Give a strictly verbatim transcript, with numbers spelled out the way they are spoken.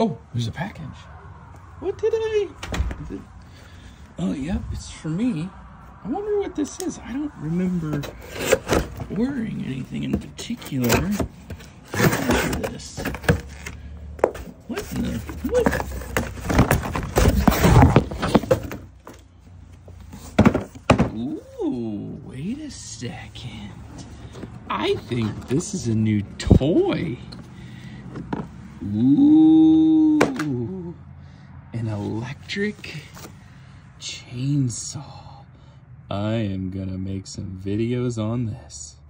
Oh, there's a package. What did I? Is it? Oh, yep, it's for me. I wonder what this is. I don't remember ordering anything in particular. What is this? What in the? What? Ooh, wait a second. I think this is a new toy. Ooh, an electric chainsaw. I am gonna make some videos on this.